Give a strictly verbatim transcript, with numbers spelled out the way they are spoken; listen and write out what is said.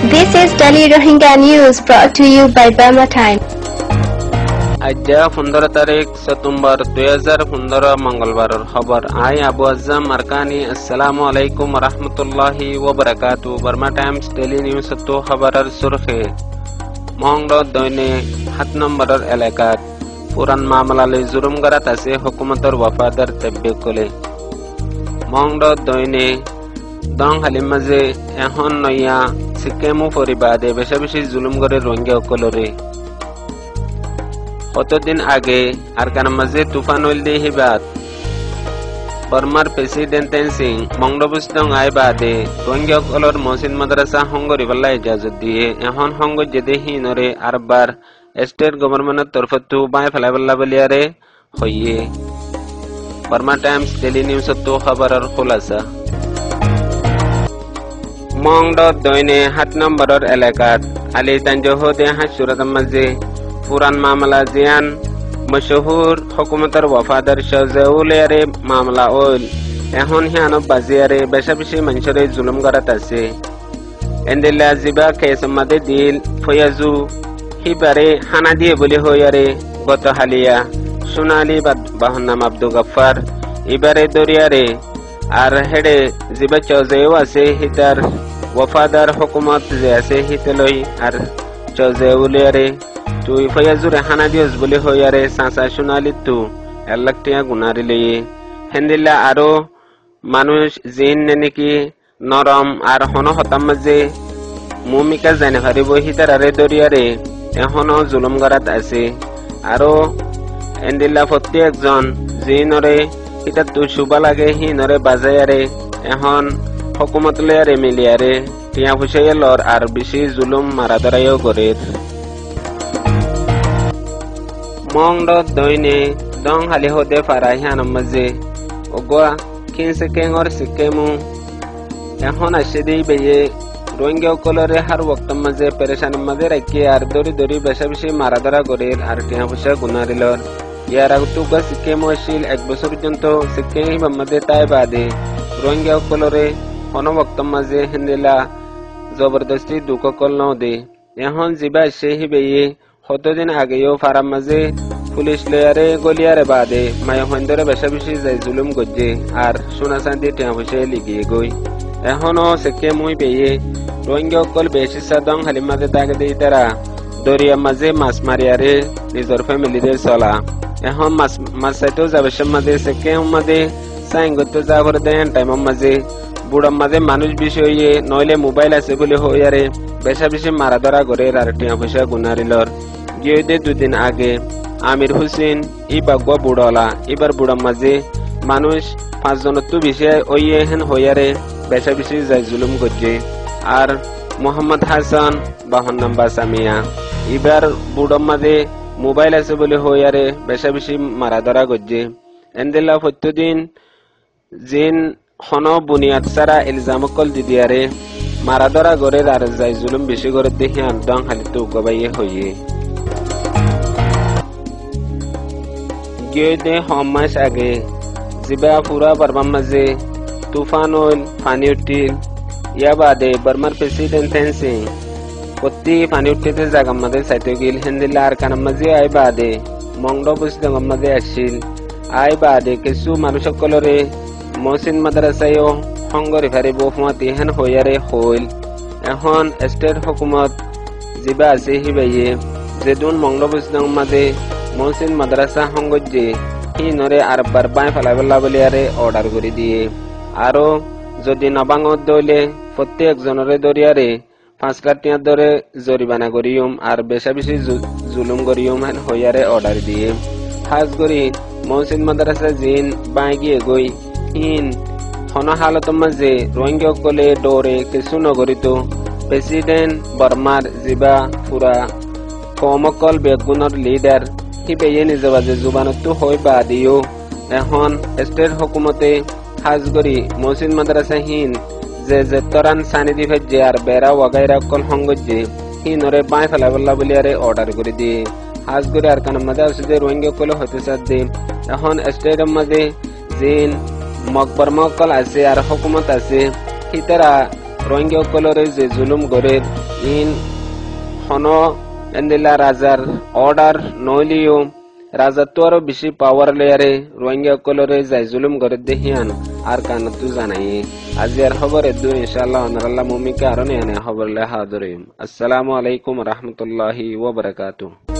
This is Delhi Rohingya News brought to you by Burma Time. আজ্জা পনেরো তারিখ September দুই হাজার পনেরো মঙ্গলবারের খবর। আই আবু আজম আরকানি। আসসালামু আলাইকুম রহমতুল্লাহি ওয়া বারাকাতু। বার্মা টাইমস ডেইলি নিউজ তো খবরের সুরখে মহংড দৈনে সাত নম্বরের এলাকাত পুরান মামলালে জুলুম করাত আছে হুকুমতের ওয়াফাদার তেব্বে কলে। মহংড দৈনে দং হালিম মাঝে এখন নইয়া সিকেমু পরিবাদে বেশি বেশি জুলুম করে রোহিঙ্গা কলরে। কতদিন আগে আরকান মাঝে তুফান হইল দিয়ে হিবাদ বর্মার প্রেসিডেন্ট সিং মংডবুস্তং আই বাদে রোহিঙ্গা কলর মহসিন মাদ্রাসা হঙ্গরি বাল্লা ইজাজত দিয়ে এখন হঙ্গ যেদে হিনরে আরবার স্টেট গভর্নমেন্টের তরফতু বাই ফেলাই বাল্লা বলিয়ারে হইয়ে। বার্মা টাইমস ডেইলি নিউজ তো খবরের খোলাসা। মংড দৈনে সাত নম্বরের এলাকাত আলি তাঞ্জহদে হাসুরাত মাঝে পুরান মামলা জিয়ান মশহুর হুকুমতের ওয়াফাদার শাহজাউলিয়ারে মামলা ওল এখন হিয়ানো বাজিয়ারে বেশা বেশি মানুষের জুলুম করাত আছে। এন্দিল্লা জিবা কেস মাদে দিল ফয়াজু হিবারে হানা দিয়ে বলি হইয়ারে গত হালিয়া সোনালি বাহন নাম আব্দুল গফার ইবারে দরিয়ারে আর হেডে জিবা চৌজেও আছে হিতার ওয়াফাদার হুকুমত যে আছে হিতলই আর চৌজেউলিয়ারে তুই ফয়াজুরে হানা দিয়স বলি হইয়ারে সাঁচা সোনালি তু এক লাখ টিয়া গুনারিলে হেন্দিল্লা আরো মানুষ জিন নেকি নরম আর হন হতাম মাঝে মুমিকা জানে ভারিব হিতার আরে দরিয়ারে এখনো জুলুম করাত আছে। আরো এন্দিল্লা প্রত্যেকজন জিনরে হিতার তু শুবা লাগে হিনরে বাজায়ারে এখন হকুমত লয়ারে মিলিয়ারে টিয়া ফুসাইয়া লর আর বেশি জুলুম মারা ধরাইও করে। মংড দৈনে দং হালি হদে ফারাহিয়ান মাঝে ওগা খিন সেকেঙ্গর সিকেমু এখন আসে দেই বেয়ে রোহিঙ্গা কলরে হার ওয়াক্ত মাঝে পেরেশান মাঝে রাখি আর দড়ি দড়ি বেশা বেশি মারা ধরা করে আর টিয়া ফুসা গুনারিলর। ইয়ার আগুতুগা সিকেমু আসিল এক বছর পর্যন্ত সিকেম মাঝে তাই বাদে রোহিঙ্গা কলরে হন ওয়াক্ত মাঝে হেন্দিলা জবরদস্তি দুঃখ কল ন দে এখন জিবা আসে হি বেয়ে কতদিন আগেও ফারাম মাঝে পুলিশ লেয়ারে গলিয়ারে বাদে মায়া হন্দরে বেশা বেশি যাই জুলুম গজ্জে আর সোনা চাঁদি টিয়া পয়সা লিগিয়ে গই। এখনো সেকে মুই পেয়ে রোহিঙ্গা অকল বেশি সাদং হালিম মাঝে তাকে দিয়ে তারা দরিয়া মাঝে মাছ মারিয়ারে নিজের ফ্যামিলিদের চলা। এখন মাছ মাছ চাইতেও যাবে সব মাঝে সেকে মাঝে সাইন করতে যা করে দেন টাইমের মাঝে বুড়ার মাঝে মানুষ বেশি হইয়ে নইলে মোবাইল আছে বলে হইয়ারে বেশা বেশি মারা ধরা করে আর টিয়া পয়সা গুনারিলর। গিয়ে দুদিন আগে আমির হুসেন ই বাগুয়া বুড়লা এবার বুড়ার মাঝে মানুষ পাঁচজনের তো বেশি ওইয়ে হেন হইয়ারে বেশা বেশি যাই জুলুম করছে। আর মোহাম্মদ হাসান বাহন নাম্বার সামিয়া এবার বুড়ার মাঝে মোবাইল আছে বলে হইয়ারে বেশা বেশি মারা ধরা করছে। এন্দিল্লা প্রত্যেকদিন জিন হন বুনিয়াদ সারা ইলজাম কল দিদিয়ারে মারা ধরা করে আর যাই জুলুম বেশি করে দেখি আন্দং হালিতে উগবাইয়ে হইয়ে। দে হমাস আগে জিবা পুরা বার্মার মাঝে তুফান হইল পানি উঠিল। ইয়া বাদে বার্মার প্রেসিডেন্ট সিং প্রতি পানি উঠিতে জাগার মাঝে চাইতে গিল হেন্দিল্লা আর কানার মাঝে আই বাদে মংড বুঝতে মাঝে আসছিল। আই বাদে কিছু মানুষ সকলরে মহসিন মাদ্রাসায়ও সংগরি ফারিব ফুমাতি হেন হইয়ারে হইল। এখন স্টেট হুকুমত জিবা আছে হিবাইয়ে যেদুন মংড বুঝতে মাঝে মহসিন মাদ্রাসা সংগজ্জে হিনরে আর বার বাই ফেলাই বল্লা বলিয়ারে অর্ডার করে দিয়ে আরো যদি নবাঙ্গত দইলে প্রত্যেক জনরে দরিয়ারে পাঁচ লাখ টিয়ার দরে জরিমানা করিম আর বেশা বেশি জুলুম করিম হেন হইয়ারে অর্ডার দিয়ে। খাস করি মহসিন মাদ্রাসা জিন বাই গিয়ে গই হিন হন হালত মাঝে রোহিঙ্গা কলে ডরে কিছু নগরিত প্রেসিডেন্ট বর্মার জিবা পুরা কমকল বেগুনের লিডার হিবেয়ে নিজে বাজে জুবানতো হয় বা দিও। এখন স্টেট হুকুমতে খাস করি মহসিন মাদ্রাসা হিন যে যে তরান সানি দি ভেজে আর বেড়া ওয়াগাইরা কল হঙ্গজে হিনরে বাই ফেলা বল্লা বলিয়ারে অর্ডার করে দিয়ে খাস করে আর কানের মাঝে আসে যে রোহিঙ্গা কলে হতে চাচ্ছে। এখন স্টেটের মাঝে জিন মকবর মকল আছে আর হুকুমত আছে হিতারা রোহিঙ্গা কলরে যে জুলুম করে ইন হনো এন্দিলা রাজার অর্ডার নইলিও রাজা তো আরো বেশি পাওয়ার লেয়ারে রোহিঙ্গা কলরে যাই জুলুম করে দেহিয়ান আর কানতু জানাই আজি আর খবর এদু ইনশাআল্লাহ আনাল্লাহ মুমিকে আরো নেয়ানে খবর লে হাদরিম। আসসালামু আলাইকুম রহমতুল্লাহি ওয়া বারাকাতুহু।